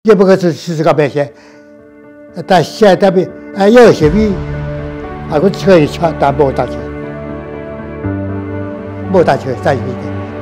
也不可是40个百姓，但现在比有些比，我车一抢，但没打球，没打球在一边。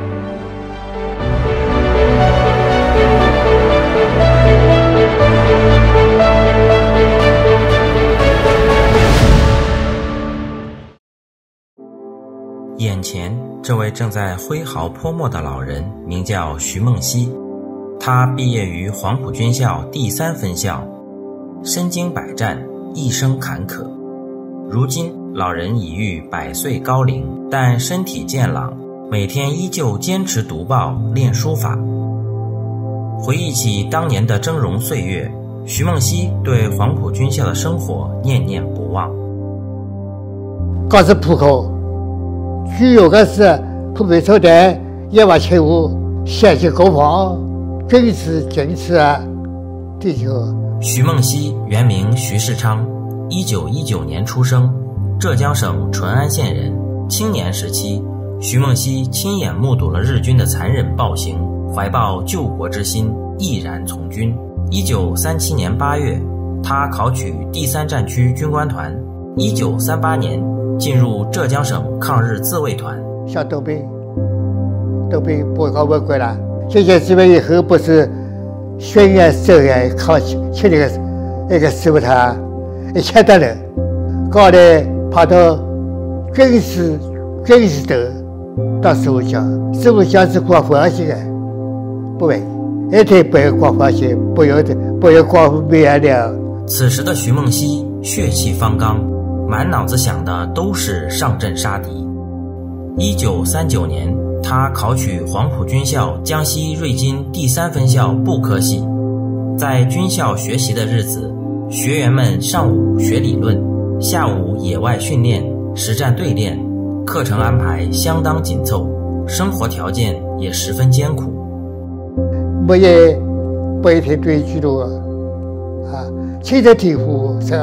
眼前这位正在挥毫泼墨的老人名叫徐梦溪，他毕业于黄埔军校第3分校，身经百战，一生坎坷。如今老人已逾100岁高龄，但身体健朗，每天依旧坚持读报练书法。回忆起当年的峥嵘岁月，徐梦溪对黄埔军校的生活念念不忘。 刚是浦口，主要的是普备车队、野外勤务、县级国防、军事地球。 徐梦溪原名徐世昌，1919年出生，浙江省淳安县人。青年时期，徐梦溪亲眼目睹了日军的残忍暴行，怀抱救国之心，毅然从军。1937年8月，他考取第3战区军官团。1938年进入浙江省抗日自卫团。 像豆兵不考文归了，这些职位以后不是宣言授业考起那个师傅他一千多人，搞得跑到军事斗当师傅讲是光欢喜的，不为一天不要光欢喜，不要光面了。 此时的徐梦溪血气方刚，满脑子想的都是上阵杀敌。1939年，他考取黄埔军校江西瑞金第3分校布科系。在军校学习的日子，学员们上午学理论，下午野外训练、实战对练，课程安排相当紧凑，生活条件也十分艰苦。 不一天对居住亲身体会是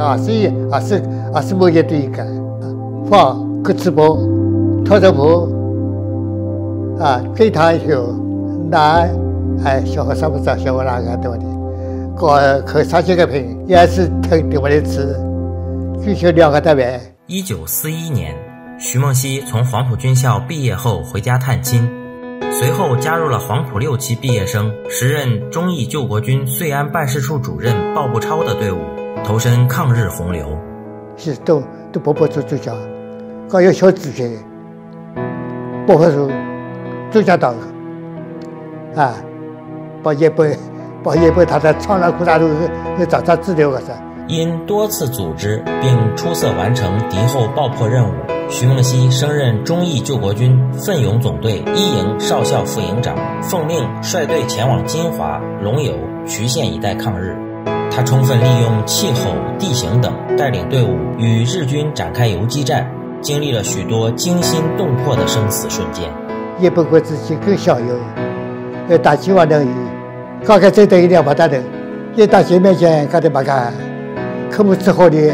21也对一个放个直播拖着铺给他以后那小伙上不着小伙那个多的搞30个瓶也是疼的我的吃最少2个单位。 1941年，徐梦溪从黄埔军校毕业后回家探亲，随后加入了黄埔6期毕业生，时任忠义救国军遂安办事处主任鲍步超的队伍，投身抗日洪流。 是都包括做讲，搞有小资学，包括说做讲党把叶本他在长乐裤衩都找他资料个是。 因多次组织并出色完成敌后爆破任务，徐梦溪升任忠义救国军奋勇总队1营少校副营长，奉命率队前往金华、龙游、渠县一带抗日。他充分利用气候、地形等，带领队伍与日军展开游击战，经历了许多惊心动魄的生死瞬间。 也不过自己更享有打击完能力，刚开始等于2把大人，也大街面前搞得把干可不吃好的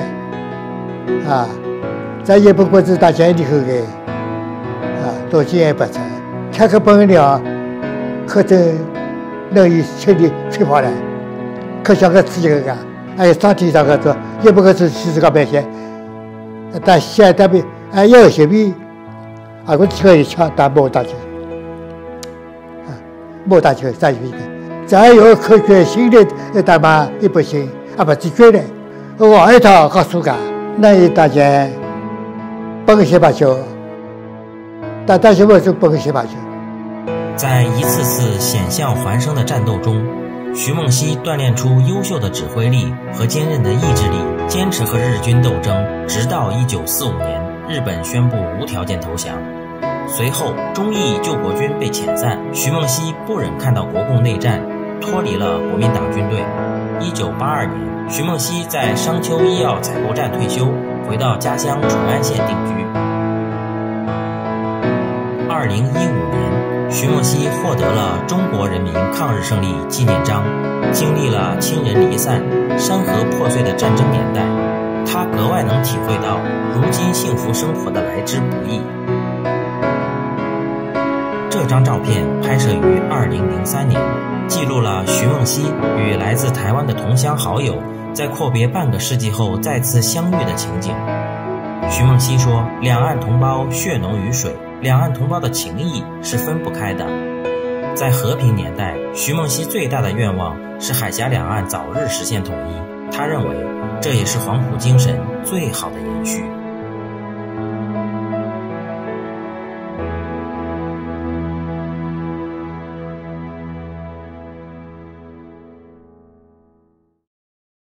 在也不过是大街里头的多经验不成，看个本领可真能力全力吹跑了，可想个自己个上体上个做也不过是40个百姓，但现在比有些比我车一抢，但没打球在一边。再有科学新的大妈也不行不是觉得往一套和暑假那一大家本些把球但是我是本些把球。 在一次次险象环生的战斗中，徐梦溪锻炼出优秀的指挥力和坚韧的意志力，坚持和日军斗争，直到1945年日本宣布无条件投降。随后忠义救国军被遣散，徐梦溪不忍看到国共内战，脱离了国民党军队。1982年，徐梦溪在商丘医药采购站退休，回到家乡淳安县定居。2015年，徐梦溪获得了中国人民抗日胜利纪念章。经历了亲人离散、山河破碎的战争年代，他格外能体会到如今幸福生活的来之不易。这张照片拍摄于2003年， 记录了徐梦溪与来自台湾的同乡好友在阔别半个世纪后再次相遇的情景。徐梦溪说，两岸同胞血浓于水，两岸同胞的情谊是分不开的。在和平年代，徐梦溪最大的愿望是海峡两岸早日实现统一，他认为这也是黄埔精神最好的延续。